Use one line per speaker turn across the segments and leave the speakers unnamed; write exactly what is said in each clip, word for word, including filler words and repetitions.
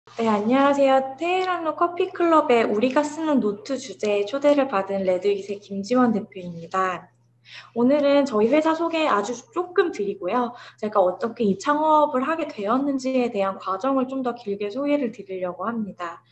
네, 안녕하세요. 테헤란로 커피클럽에 우리가 쓰는 노트 주제에 초대를 받은 레드윗의 김지원 대표입니다. 오늘은 저희 회사 소개 아주 조금 드리고요. 제가 어떻게 이 창업을 하게 되었는지에 대한 과정을 좀 더 길게 소개를 드리려고 합니다.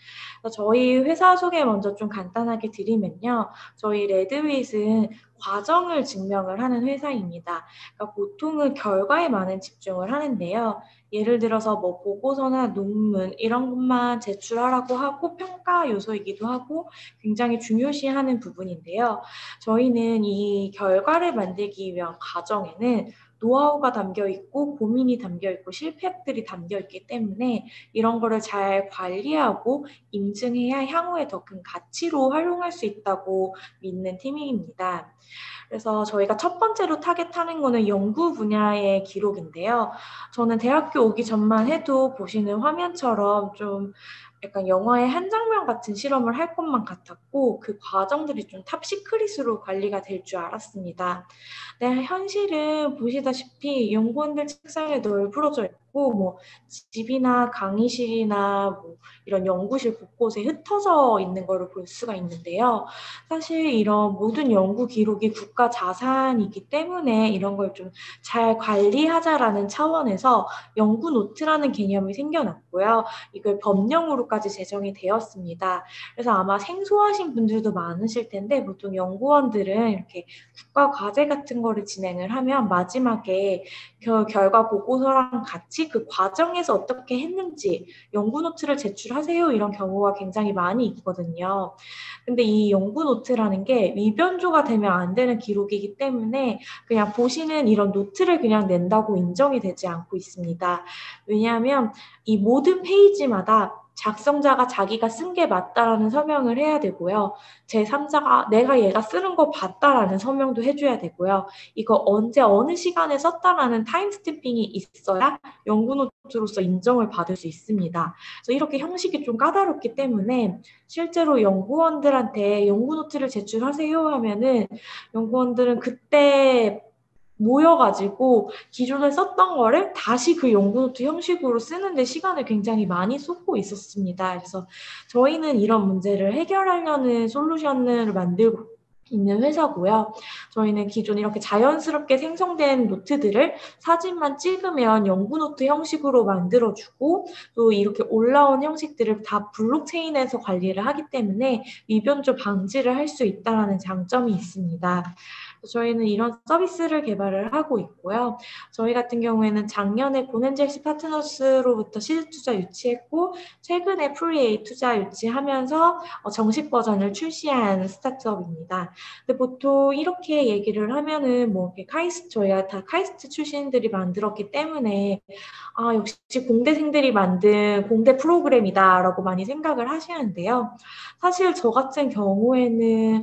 저희 회사 소개 먼저 좀 간단하게 드리면요. 저희 레드윗은 과정을 증명을 하는 회사입니다. 그러니까 보통은 결과에 많은 집중을 하는데요. 예를 들어서 뭐 보고서나 논문 이런 것만 제출하라고 하고 평가 요소이기도 하고 굉장히 중요시하는 부분인데요. 저희는 이 결과를 만들기 위한 과정에는 노하우가 담겨 있고 고민이 담겨 있고 실패들이 담겨 있기 때문에 이런 거를 잘 관리하고 인증해야 향후에 더 큰 가치로 활용할 수 있다고 믿는 팀입니다. 그래서 저희가 첫 번째로 타겟하는 거는 연구 분야의 기록인데요. 저는 대학교 오기 전만 해도 보시는 화면처럼 좀 약간 영화의 한 장면 같은 실험을 할 것만 같았고 그 과정들이 좀 탑시크릿으로 관리가 될 줄 알았습니다. 네, 현실은 보시다시피 연구원들 책상에 널브러져 있고 뭐 집이나 강의실이나 뭐 이런 연구실 곳곳에 흩어져 있는 거를 볼 수가 있는데요. 사실 이런 모든 연구 기록이 국가 자산이기 때문에 이런 걸 좀 잘 관리하자라는 차원에서 연구 노트라는 개념이 생겨났고요. 이걸 법령으로까지 제정이 되었습니다. 그래서 아마 생소하신 분들도 많으실 텐데 보통 연구원들은 이렇게 국가 과제 같은 거를 진행을 하면 마지막에 그 결과 보고서랑 같이 그 과정에서 어떻게 했는지 연구 노트를 제출하세요 이런 경우가 굉장히 많이 있거든요. 근데 이 연구 노트라는 게 위변조가 되면 안 되는 기록이기 때문에 그냥 보시는 이런 노트를 그냥 낸다고 인정이 되지 않고 있습니다. 왜냐하면 이 모든 페이지마다 작성자가 자기가 쓴 게 맞다라는 서명을 해야 되고요. 제삼자가 내가 얘가 쓰는 거 봤다라는 서명도 해줘야 되고요. 이거 언제 어느 시간에 썼다라는 타임스탬핑이 있어야 연구노트로서 인정을 받을 수 있습니다. 그래서 이렇게 형식이 좀 까다롭기 때문에 실제로 연구원들한테 연구노트를 제출하세요 하면은 연구원들은 그때 모여가지고 기존에 썼던 거를 다시 그 연구노트 형식으로 쓰는데 시간을 굉장히 많이 쏟고 있었습니다. 그래서 저희는 이런 문제를 해결하려는 솔루션을 만들고 있는 회사고요. 저희는 기존 이렇게 자연스럽게 생성된 노트들을 사진만 찍으면 연구노트 형식으로 만들어주고 또 이렇게 올라온 형식들을 다 블록체인에서 관리를 하기 때문에 위변조 방지를 할 수 있다는 장점이 있습니다. 저희는 이런 서비스를 개발을 하고 있고요. 저희 같은 경우에는 작년에 고넨젤시 파트너스로부터 시드 투자 유치했고 최근에 프리에이 투자 유치하면서 정식 버전을 출시한 스타트업입니다. 근데 보통 이렇게 얘기를 하면은 뭐 카이스트 저희가 다 카이스트 출신들이 만들었기 때문에 아 역시 공대생들이 만든 공대 프로그램이다라고 많이 생각을 하시는데요. 사실 저 같은 경우에는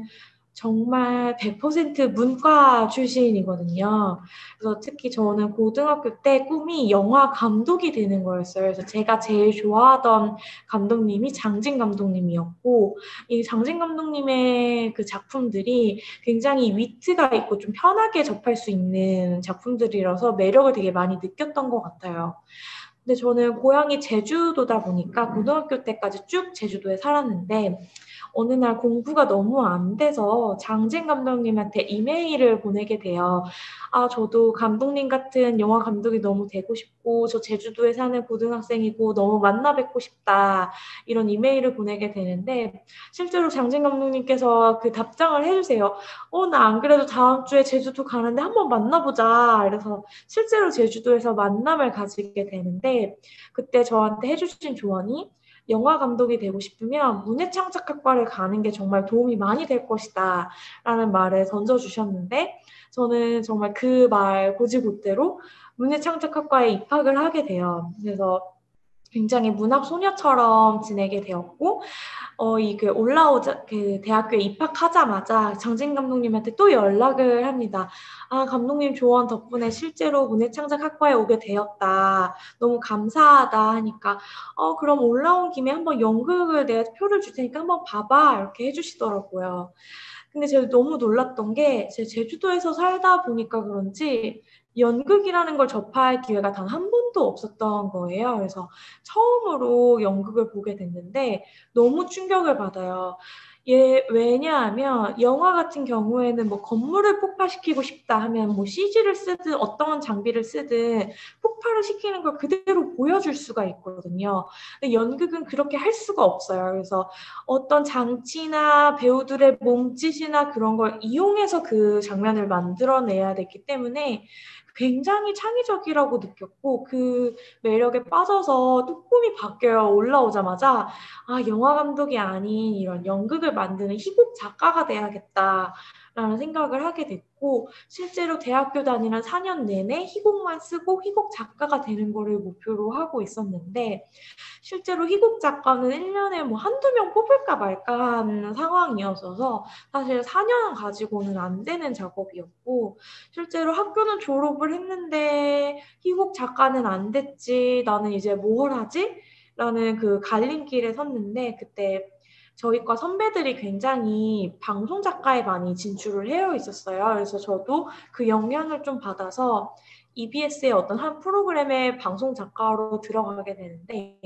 정말 백 퍼센트 문과 출신이거든요. 그래서 특히 저는 고등학교 때 꿈이 영화 감독이 되는 거였어요. 그래서 제가 제일 좋아하던 감독님이 장진 감독님이었고, 이 장진 감독님의 그 작품들이 굉장히 위트가 있고 좀 편하게 접할 수 있는 작품들이라서 매력을 되게 많이 느꼈던 것 같아요. 근데 저는 고향이 제주도다 보니까 고등학교 때까지 쭉 제주도에 살았는데 어느 날 공부가 너무 안 돼서 장진 감독님한테 이메일을 보내게 돼요. 아, 저도 감독님 같은 영화 감독이 너무 되고 싶고, 저 제주도에 사는 고등학생이고, 너무 만나 뵙고 싶다. 이런 이메일을 보내게 되는데, 실제로 장진 감독님께서 그 답장을 해주세요. 어, 나 안 그래도 다음 주에 제주도 가는데 한번 만나보자. 그래서 실제로 제주도에서 만남을 가지게 되는데, 그때 저한테 해주신 조언이 영화 감독이 되고 싶으면 문해창작학과를 가는 게 정말 도움이 많이 될 것이다 라는 말을 던져주셨는데 저는 정말 그 말 고지고대로 문해창작학과에 입학을 하게 돼요. 그래서 굉장히 문학 소녀처럼 지내게 되었고 어, 이그 올라오자, 그 대학교에 입학하자마자 장진 감독님한테 또 연락을 합니다. 아, 감독님 조언 덕분에 실제로 문해창작학과에 오게 되었다. 너무 감사하다 하니까, 어, 그럼 올라온 김에 한번 연극을 내가 표를 줄 테니까 한번 봐봐. 이렇게 해주시더라고요. 근데 제가 너무 놀랐던 게 제가 제주도에서 살다 보니까 그런지 연극이라는 걸 접할 기회가 단 한 번도 없었던 거예요. 그래서 처음으로 연극을 보게 됐는데 너무 충격을 받아요. 예, 왜냐하면 영화 같은 경우에는 뭐 건물을 폭파시키고 싶다 하면 뭐 씨지를 쓰든 어떤 장비를 쓰든 폭발을 시키는 걸 그대로 보여줄 수가 있거든요. 근데 연극은 그렇게 할 수가 없어요. 그래서 어떤 장치나 배우들의 몸짓이나 그런 걸 이용해서 그 장면을 만들어내야 됐기 때문에 굉장히 창의적이라고 느꼈고 그 매력에 빠져서 또 꿈이 바뀌어요. 올라오자마자 아, 영화 감독이 아닌 이런 연극을 만드는 희곡 작가가 돼야겠다라는 생각을 하게 됐고 실제로 대학교 다니는 사 년 내내 희곡만 쓰고 희곡 작가가 되는 거를 목표로 하고 있었는데 실제로 희곡 작가는 일 년에 뭐 한두 명 뽑을까 말까 하는 상황이었어서 사실 사 년 가지고는 안 되는 작업이었고 실제로 학교는 졸업을 했는데 희곡 작가는 안 됐지. 나는 이제 뭘 하지? 라는 그 갈림길에 섰는데 그때 저희과 선배들이 굉장히 방송 작가에 많이 진출을 해어 있었어요. 그래서 저도 그 영향을 좀 받아서 이비에스의 어떤 한 프로그램의 방송 작가로 들어가게 되는데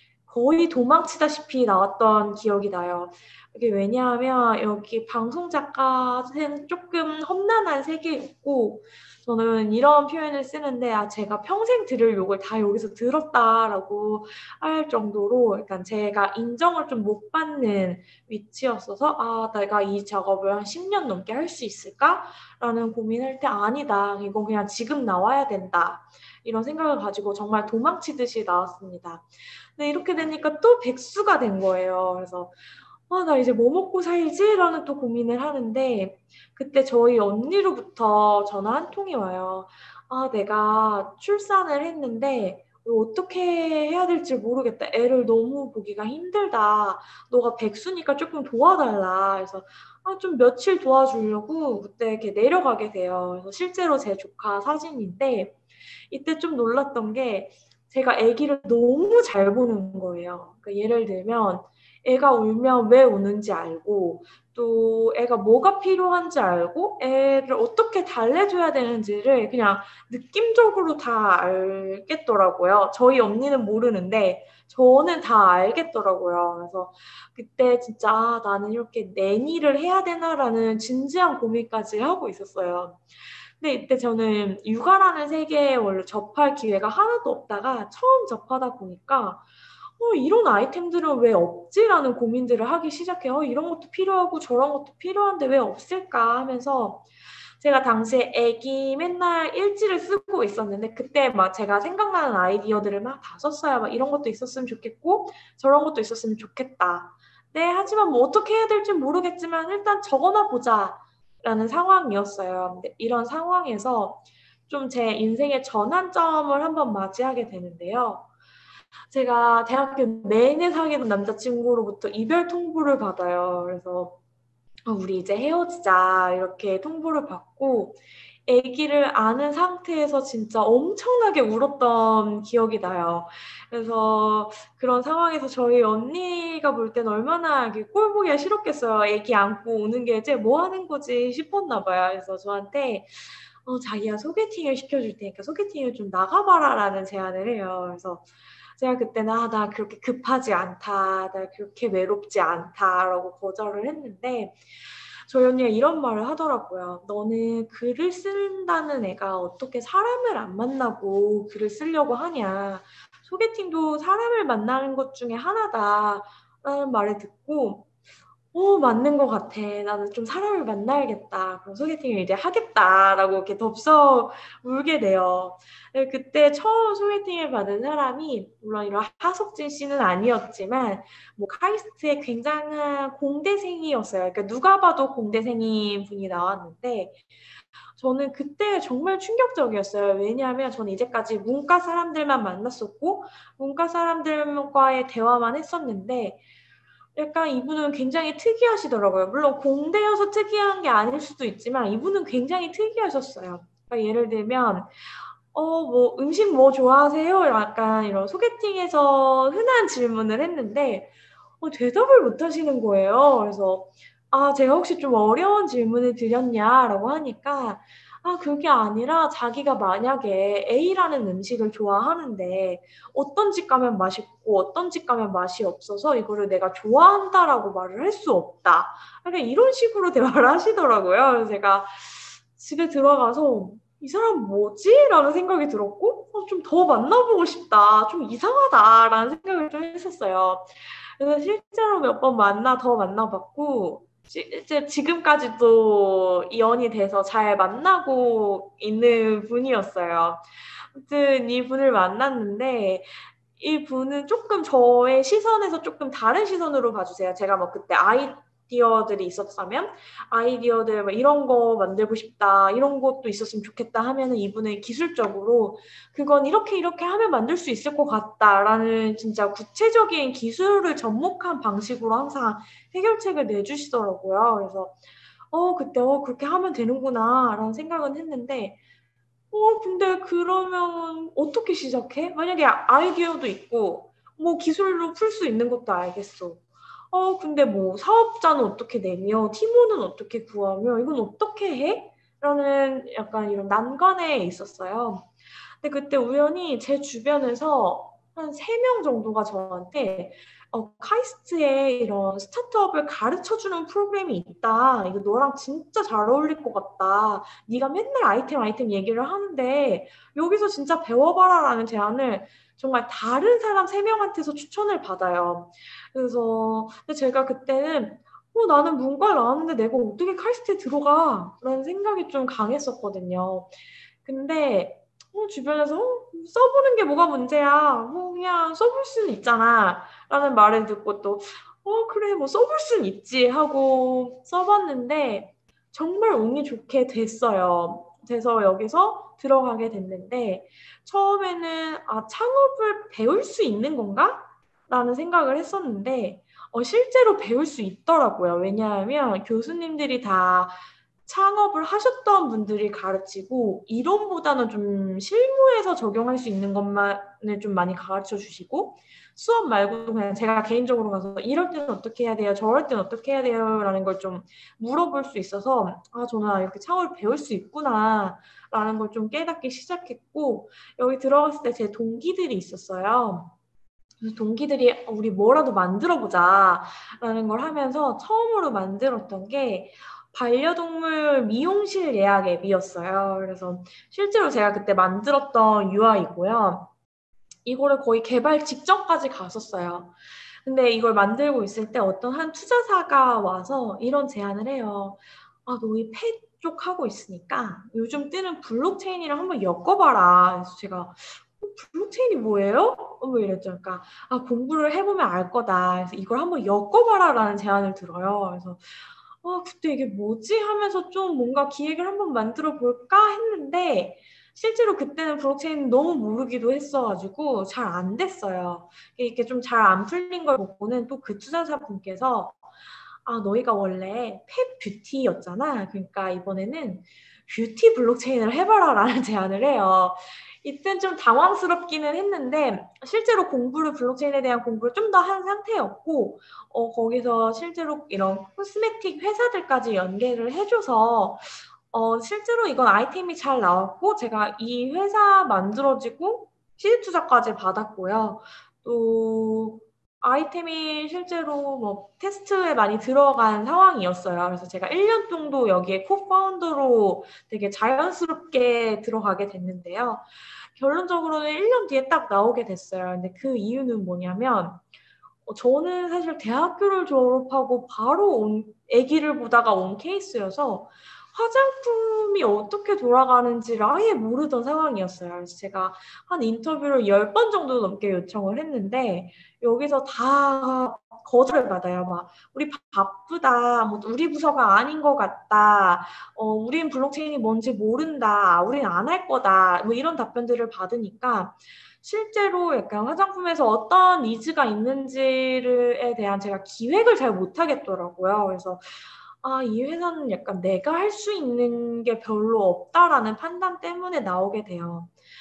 거의 도망치다시피 나왔던 기억이 나요. 이게 왜냐하면 여기 방송 작가는 조금 험난한 세계였고 저는 이런 표현을 쓰는데 아 제가 평생 들을 욕을 다 여기서 들었다라고 할 정도로 약간 제가 인정을 좀 못 받는 위치였어서 아 내가 이 작업을 한 십 년 넘게 할 수 있을까라는 고민할 때 아니다. 이건 그냥 지금 나와야 된다. 이런 생각을 가지고 정말 도망치듯이 나왔습니다. 근데 이렇게 되니까 또 백수가 된 거예요. 그래서 아, 나 이제 뭐 먹고 살지? 라는 또 고민을 하는데 그때 저희 언니로부터 전화 한 통이 와요. 아, 내가 출산을 했는데 어떻게 해야 될지 모르겠다. 애를 너무 보기가 힘들다. 너가 백수니까 조금 도와달라. 그래서 아, 좀 며칠 도와주려고 그때 이렇게 내려가게 돼요. 그래서 실제로 제 조카 사진인데 이때 좀 놀랐던 게 제가 아기를 너무 잘 보는 거예요. 그러니까 예를 들면 애가 울면 왜 우는지 알고 또 애가 뭐가 필요한지 알고 애를 어떻게 달래줘야 되는지를 그냥 느낌적으로 다 알겠더라고요. 저희 언니는 모르는데 저는 다 알겠더라고요. 그래서 그때 진짜 아, 나는 이렇게 내니를 해야 되나라는 진지한 고민까지 하고 있었어요. 근데 이때 저는 육아라는 세계에 원래 접할 기회가 하나도 없다가 처음 접하다 보니까 어, 이런 아이템들은 왜 없지라는 고민들을 하기 시작해요. 어, 이런 것도 필요하고 저런 것도 필요한데 왜 없을까 하면서 제가 당시에 애기 맨날 일지를 쓰고 있었는데 그때 막 제가 생각나는 아이디어들을 막 다 썼어요. 막 이런 것도 있었으면 좋겠고 저런 것도 있었으면 좋겠다. 네, 하지만 뭐 어떻게 해야 될지 모르겠지만 일단 적어놔 보자. 라는 상황이었어요. 근데 이런 상황에서 좀 제 인생의 전환점을 한번 맞이하게 되는데요. 제가 대학교 내내 사귀던 남자친구로부터 이별 통보를 받아요. 그래서 어, 우리 이제 헤어지자 이렇게 통보를 받고 아기를 안은 상태에서 진짜 엄청나게 울었던 기억이 나요. 그래서 그런 상황에서 저희 언니가 볼 땐 얼마나 이렇게 꼴 보기가 싫었겠어요. 아기 안고 우는 게 이제 뭐 하는 거지 싶었나 봐요. 그래서 저한테 어, 자기야 소개팅을 시켜줄 테니까 소개팅을 좀 나가봐라라는 제안을 해요. 그래서 제가 그때는 아, 나 그렇게 급하지 않다, 나 그렇게 외롭지 않다라고 거절을 했는데 저희 언니가 이런 말을 하더라고요. 너는 글을 쓴다는 애가 어떻게 사람을 안 만나고 글을 쓰려고 하냐. 소개팅도 사람을 만나는 것 중에 하나다라는 말을 듣고 어, 맞는 것 같아. 나는 좀 사람을 만나야겠다. 그럼 소개팅을 이제 하겠다라고 이렇게 덥석 울게 돼요. 네, 그때 처음 소개팅을 받은 사람이, 물론 이런 하석진 씨는 아니었지만, 뭐, 카이스트의 굉장한 공대생이었어요. 그러니까 누가 봐도 공대생인 분이 나왔는데, 저는 그때 정말 충격적이었어요. 왜냐하면 저는 이제까지 문과 사람들만 만났었고, 문과 사람들과의 대화만 했었는데, 약간 이분은 굉장히 특이하시더라고요. 물론 공대여서 특이한 게 아닐 수도 있지만 이분은 굉장히 특이하셨어요. 그러니까 예를 들면 어, 뭐 음식 뭐 좋아하세요? 약간 이런 소개팅에서 흔한 질문을 했는데 어, 대답을 못 하시는 거예요. 그래서 아, 제가 혹시 좀 어려운 질문을 드렸냐라고 하니까, 아, 그게 아니라 자기가 만약에 A라는 음식을 좋아하는데 어떤 집 가면 맛있고 어떤 집 가면 맛이 없어서 이거를 내가 좋아한다라고 말을 할 수 없다. 약간 이런 식으로 대화를 하시더라고요. 그래서 제가 집에 들어가서 이 사람 뭐지? 라는 생각이 들었고, 어, 좀 더 만나보고 싶다. 좀 이상하다라는 생각을 좀 했었어요. 그래서 실제로 몇 번 만나, 더 만나봤고, 실제 지금까지도 이연이 돼서 잘 만나고 있는 분이었어요. 아무튼 이 분을 만났는데, 이 분은 조금 저의 시선에서 조금 다른 시선으로 봐주세요. 제가 뭐 그때 아이디어들이 있었다면, 아이디어들 뭐 이런 거 만들고 싶다, 이런 것도 있었으면 좋겠다 하면은 이분은 기술적으로 그건 이렇게 이렇게 하면 만들 수 있을 것 같다라는 진짜 구체적인 기술을 접목한 방식으로 항상 해결책을 내주시더라고요. 그래서 어, 그때 어, 그렇게 하면 되는구나라는 생각은 했는데 어, 근데 그러면 어떻게 시작해? 만약에 아이디어도 있고, 뭐 기술로 풀 수 있는 것도 알겠어. 어, 근데 뭐 사업자는 어떻게 내며, 팀원은 어떻게 구하며, 이건 어떻게 해? 라는 약간 이런 난관에 있었어요. 근데 그때 우연히 제 주변에서 한 세 명 정도가 저한테 어, 카이스트에 이런 스타트업을 가르쳐주는 프로그램이 있다. 이거 너랑 진짜 잘 어울릴 것 같다. 네가 맨날 아이템 아이템 얘기를 하는데 여기서 진짜 배워봐라라는 제안을 정말 다른 사람 세 명한테서 추천을 받아요. 그래서 근데 제가 그때는 어, 나는 문과를 나왔는데 내가 어떻게 카이스트에 들어가? 라는 생각이 좀 강했었거든요. 근데 어, 주변에서 어, 써보는 게 뭐가 문제야? 뭐 그냥 써볼 수는 있잖아. 라는 말을 듣고 또 어, 그래, 뭐 써볼 수는 있지 하고 써봤는데 정말 운이 좋게 됐어요. 그래서 여기서 들어가게 됐는데 처음에는 아, 창업을 배울 수 있는 건가? 라는 생각을 했었는데 어, 실제로 배울 수 있더라고요. 왜냐하면 교수님들이 다 창업을 하셨던 분들이 가르치고 이론보다는 좀 실무에서 적용할 수 있는 것만을 좀 많이 가르쳐 주시고 수업 말고도 그냥 제가 개인적으로 가서 이럴 때는 어떻게 해야 돼요? 저럴 때는 어떻게 해야 돼요? 라는 걸 좀 물어볼 수 있어서 아 저는 아, 이렇게 창업을 배울 수 있구나 라는 걸 좀 깨닫기 시작했고 여기 들어갔을 때 제 동기들이 있었어요. 그래서 동기들이 우리 뭐라도 만들어 보자 라는 걸 하면서 처음으로 만들었던 게 반려동물 미용실 예약 앱이었어요. 그래서 실제로 제가 그때 만들었던 유아이고요. 이거를 거의 개발 직전까지 갔었어요. 근데 이걸 만들고 있을 때 어떤 한 투자사가 와서 이런 제안을 해요. 아, 너희 펫 쪽 하고 있으니까 요즘 뜨는 블록체인이랑 한번 엮어봐라. 그래서 제가 어, 블록체인이 뭐예요? 어, 뭐 이랬죠. 그러니까 아, 공부를 해보면 알 거다. 그래서 이걸 한번 엮어봐라라는 제안을 들어요. 그래서 아, 그때 이게 뭐지? 하면서 좀 뭔가 기획을 한번 만들어 볼까 했는데 실제로 그때는 블록체인 너무 모르기도 했어가지고 잘 안 됐어요. 이게 좀 잘 안 풀린 걸 보고는 또 그 투자자 분께서 아, 너희가 원래 펫 뷰티였잖아. 그러니까 이번에는 뷰티 블록체인을 해봐라라는 제안을 해요. 이땐 좀 당황스럽기는 했는데 실제로 공부를 블록체인에 대한 공부를 좀 더 한 상태였고 어, 거기서 실제로 이런 코스메틱 회사들까지 연계를 해줘서 어, 실제로 이건 아이템이 잘 나왔고 제가 이 회사 만들어지고 시드 투자까지 받았고요. 또 아이템이 실제로 뭐 테스트에 많이 들어간 상황이었어요. 그래서 제가 일 년 정도 여기에 코파운더로 되게 자연스럽게 들어가게 됐는데요. 결론적으로는 일 년 뒤에 딱 나오게 됐어요. 근데 그 이유는 뭐냐면 어, 저는 사실 대학교를 졸업하고 바로 온, 아기를 보다가 온 케이스여서 화장품이 어떻게 돌아가는지를 아예 모르던 상황이었어요. 그래서 제가 한 인터뷰를 열 번 정도 넘게 요청을 했는데 여기서 다 거절을 받아요. 막 우리 바쁘다, 뭐 우리 부서가 아닌 것 같다, 어, 우린 블록체인이 뭔지 모른다, 우린 안 할 거다, 뭐 이런 답변들을 받으니까 실제로 약간 화장품에서 어떤 니즈가 있는지에 대한 제가 기획을 잘 못하겠더라고요. 그래서 아, 이 회사는 약간 내가 할 수 있는 게 별로 없다라는 판단 때문에 나오게 돼요.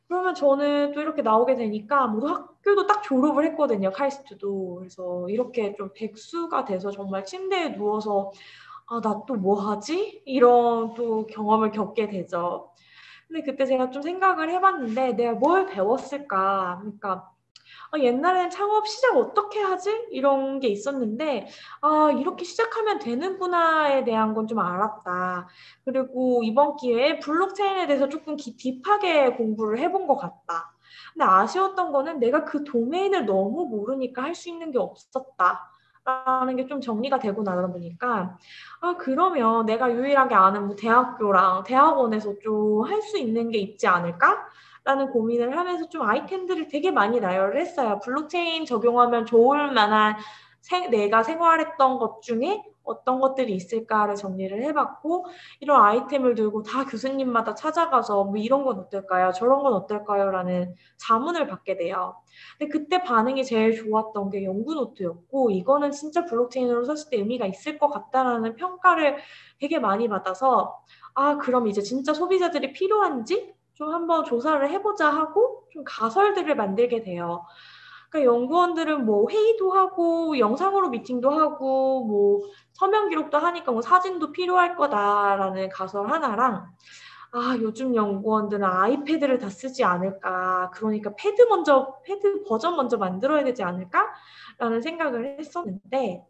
그러면 저는 또 이렇게 나오게 되니까 모두 학교도 딱 졸업을 했거든요. 카이스트도. 그래서 이렇게 좀 백수가 돼서 정말 침대에 누워서 아, 나 또 뭐 하지? 이런 또 경험을 겪게 되죠. 근데 그때 제가 좀 생각을 해봤는데 내가 뭘 배웠을까? 그러니까 아, 옛날엔 창업 시작 어떻게 하지? 이런 게 있었는데, 아, 이렇게 시작하면 되는구나에 대한 건 좀 알았다. 그리고 이번 기회에 블록체인에 대해서 조금 기- 딥하게 공부를 해본 것 같다. 근데 아쉬웠던 거는 내가 그 도메인을 너무 모르니까 할 수 있는 게 없었다. 라는 게 좀 정리가 되고 나다 보니까, 아, 그러면 내가 유일하게 아는 뭐 대학교랑 대학원에서 좀 할 수 있는 게 있지 않을까? 라는 고민을 하면서 좀 아이템들을 되게 많이 나열을 했어요. 블록체인 적용하면 좋을 만한 생, 내가 생활했던 것 중에 어떤 것들이 있을까를 정리를 해봤고 이런 아이템을 들고 다 교수님마다 찾아가서 뭐 이런 건 어떨까요? 저런 건 어떨까요? 라는 자문을 받게 돼요. 근데 그때 반응이 제일 좋았던 게 연구 노트였고 이거는 진짜 블록체인으로 썼을 때 의미가 있을 것 같다라는 평가를 되게 많이 받아서 아, 그럼 이제 진짜 소비자들이 필요한지 좀 한번 조사를 해보자 하고 좀 가설들을 만들게 돼요. 그러니까 연구원들은 뭐 회의도 하고 영상으로 미팅도 하고 뭐 서면 기록도 하니까 뭐 사진도 필요할 거다라는 가설 하나랑 아, 요즘 연구원들은 아이패드를 다 쓰지 않을까. 그러니까 패드 먼저, 패드 버전 먼저 만들어야 되지 않을까? 라는 생각을 했었는데,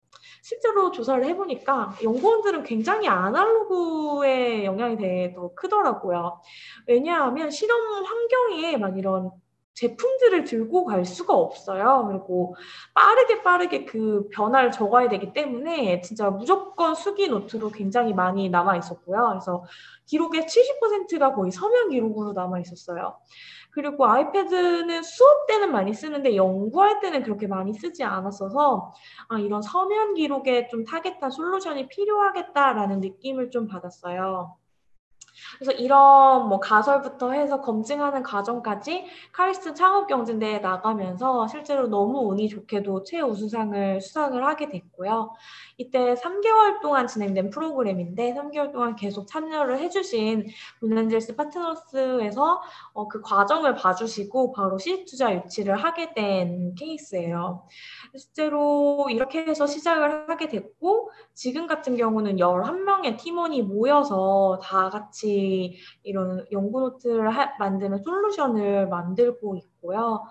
실제로 조사를 해보니까 연구원들은 굉장히 아날로그의 영향이 되게 더 크더라고요. 왜냐하면 실험 환경에 막 이런 제품들을 들고 갈 수가 없어요. 그리고 빠르게 빠르게 그 변화를 적어야 되기 때문에 진짜 무조건 수기 노트로 굉장히 많이 남아 있었고요. 그래서 기록의 칠십 퍼센트가 거의 서면 기록으로 남아 있었어요. 그리고 아이패드는 수업 때는 많이 쓰는데 연구할 때는 그렇게 많이 쓰지 않았어서 아, 이런 서면 기록에 좀 타겟한 솔루션이 필요하겠다라는 느낌을 좀 받았어요. 그래서 이런 뭐 가설부터 해서 검증하는 과정까지 카이스트 창업경진대회에 나가면서 실제로 너무 운이 좋게도 최우수상을 수상을 하게 됐고요. 이때 삼 개월 동안 진행된 프로그램인데 삼 개월 동안 계속 참여를 해주신 문엔젤스 파트너스에서 어, 그 과정을 봐주시고 바로 시드 투자 유치를 하게 된 케이스예요. 실제로 이렇게 해서 시작을 하게 됐고 지금 같은 경우는 열한 명의 팀원이 모여서 다 같이 이런 연구 노트를 하, 만드는 솔루션을 만들고 있고요.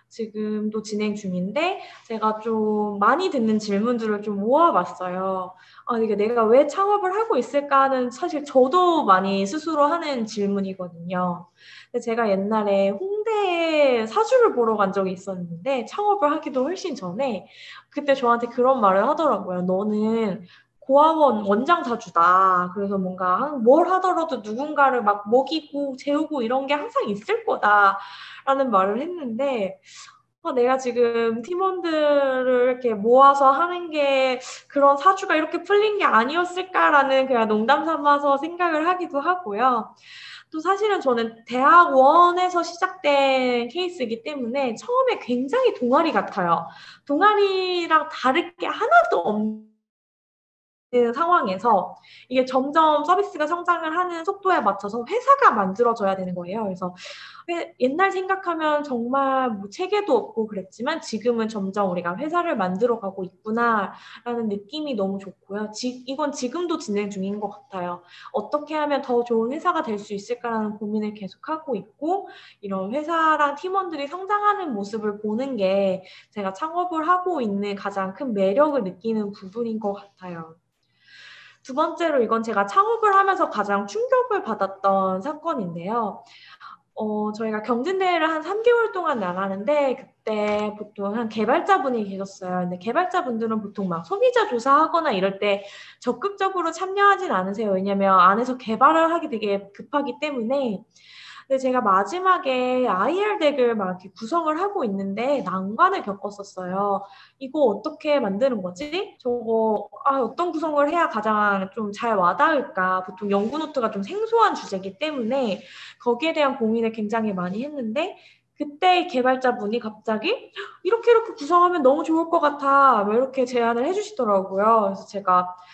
지금도 진행 중인데 제가 좀 많이 듣는 질문들을 좀 모아봤어요. 아, 이게 내가 왜 창업을 하고 있을까는 사실 저도 많이 스스로 하는 질문이거든요. 근데 제가 옛날에 홍대에 사주를 보러 간 적이 있었는데 창업을 하기도 훨씬 전에 그때 저한테 그런 말을 하더라고요. 너는 고아원 원장 사주다. 그래서 뭔가 뭘 하더라도 누군가를 막 먹이고 재우고 이런 게 항상 있을 거다라는 말을 했는데 아, 내가 지금 팀원들을 이렇게 모아서 하는 게 그런 사주가 이렇게 풀린 게 아니었을까라는 그냥 농담 삼아서 생각을 하기도 하고요. 또 사실은 저는 대학원에서 시작된 케이스이기 때문에 처음에 굉장히 동아리 같아요. 동아리랑 다를 게 하나도 없는 상황에서 이게 점점 서비스가 성장을 하는 속도에 맞춰서 회사가 만들어져야 되는 거예요. 그래서 옛날 생각하면 정말 뭐 체계도 없고 그랬지만 지금은 점점 우리가 회사를 만들어가고 있구나라는 느낌이 너무 좋고요. 지, 이건 지금도 진행 중인 것 같아요. 어떻게 하면 더 좋은 회사가 될 수 있을까라는 고민을 계속하고 있고 이런 회사랑 팀원들이 성장하는 모습을 보는 게 제가 창업을 하고 있는 가장 큰 매력을 느끼는 부분인 것 같아요. 두 번째로 이건 제가 창업을 하면서 가장 충격을 받았던 사건인데요. 어, 저희가 경진대회를 한 삼 개월 동안 나가는데 그때 보통 한 개발자분이 계셨어요. 근데 개발자분들은 보통 막 소비자 조사하거나 이럴 때 적극적으로 참여하진 않으세요. 왜냐면 안에서 개발을 하기 되게 급하기 때문에. 근데 제가 마지막에 아이알 덱을 막 이렇게 구성을 하고 있는데 난관을 겪었었어요. 이거 어떻게 만드는 거지? 저거 아, 어떤 구성을 해야 가장 좀 잘 와닿을까? 보통 연구 노트가 좀 생소한 주제이기 때문에 거기에 대한 고민을 굉장히 많이 했는데 그때 개발자분이 갑자기 이렇게 이렇게 구성하면 너무 좋을 것 같아. 왜 이렇게 제안을 해주시더라고요. 그래서 제가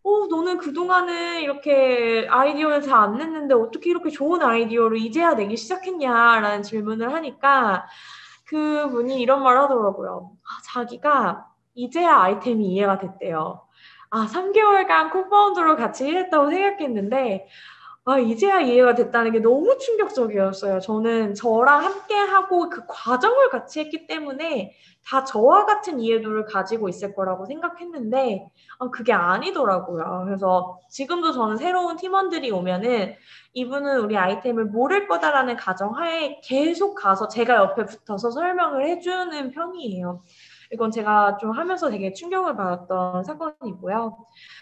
어, 너는 그동안은 이렇게 아이디어를 잘 안 냈는데 어떻게 이렇게 좋은 아이디어를 이제야 내기 시작했냐라는 질문을 하니까 그분이 이런 말 하더라고요. 아, 자기가 이제야 아이템이 이해가 됐대요. 아, 삼 개월간 코파운더로 같이 일했다고 생각했는데 아, 이제야 이해가 됐다는 게 너무 충격적이었어요. 저는 저랑 함께 하고 그 과정을 같이 했기 때문에 다 저와 같은 이해도를 가지고 있을 거라고 생각했는데, 아, 그게 아니더라고요. 그래서 지금도 저는 새로운 팀원들이 오면은 이분은 우리 아이템을 모를 거다라는 가정하에 계속 가서 제가 옆에 붙어서 설명을 해주는 편이에요. 이건 제가 좀 하면서 되게 충격을 받았던 사건이고요.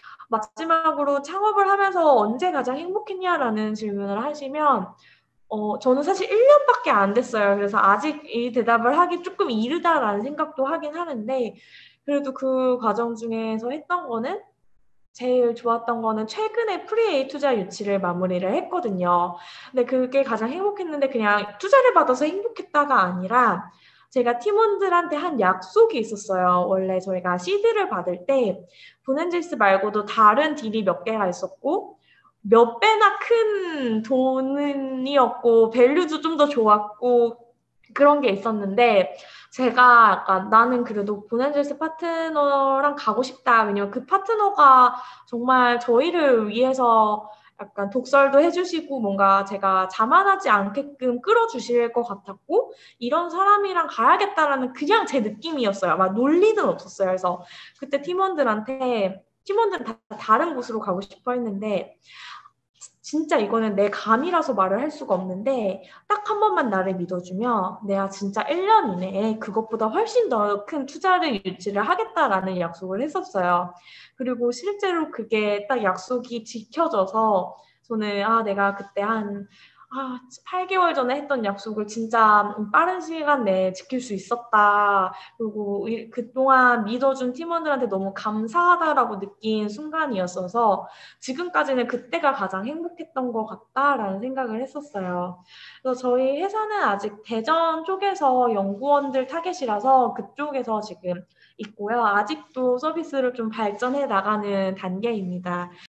마지막으로 창업을 하면서 언제 가장 행복했냐라는 질문을 하시면, 어, 저는 사실 일 년밖에 안 됐어요. 그래서 아직 이 대답을 하기 조금 이르다라는 생각도 하긴 하는데, 그래도 그 과정 중에서 했던 거는 제일 좋았던 거는 최근에 프리에이 투자 유치를 마무리를 했거든요. 근데 그게 가장 행복했는데 그냥 투자를 받아서 행복했다가 아니라 제가 팀원들한테 한 약속이 있었어요. 원래 저희가 시드를 받을 때 분엔젤스 말고도 다른 딜이 몇 개가 있었고 몇 배나 큰 돈이었고 밸류도 좀 더 좋았고 그런 게 있었는데 제가 약간 나는 그래도 보낸젤스 파트너랑 가고 싶다. 왜냐면 그 파트너가 정말 저희를 위해서 약간 독설도 해주시고 뭔가 제가 자만하지 않게끔 끌어주실 것 같았고 이런 사람이랑 가야겠다라는 그냥 제 느낌이었어요. 막 논리는 없었어요. 그래서 그때 팀원들한테 팀원들은 다 다른 곳으로 가고 싶어 했는데 진짜 이거는 내 감이라서 말을 할 수가 없는데 딱 한 번만 나를 믿어주면 내가 진짜 일 년 이내에 그것보다 훨씬 더 큰 투자를 유치를 하겠다라는 약속을 했었어요. 그리고 실제로 그게 딱 약속이 지켜져서 저는 아 내가 그때 한 아, 팔 개월 전에 했던 약속을 진짜 빠른 시간 내에 지킬 수 있었다. 그리고 이- 그동안 믿어준 팀원들한테 너무 감사하다라고 느낀 순간이었어서 지금까지는 그때가 가장 행복했던 것 같다라는 생각을 했었어요. 그래서 저희 회사는 아직 대전 쪽에서 연구원들 타겟이라서 그쪽에서 지금 있고요. 아직도 서비스를 좀 발전해 나가는 단계입니다.